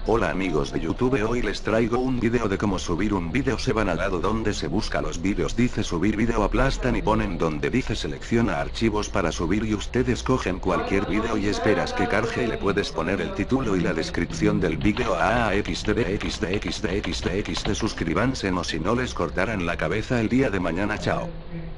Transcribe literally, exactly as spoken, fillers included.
Hola amigos de YouTube, hoy les traigo un vídeo de cómo subir un vídeo. Se van al lado donde se busca los vídeos, dice subir vídeo, aplastan y ponen donde dice selecciona archivos para subir y ustedes cogen cualquier vídeo y esperas que cargue y le puedes poner el título y la descripción del vídeo a xd xd xd xd xd suscríbanse o si no les cortarán la cabeza el día de mañana. Chao.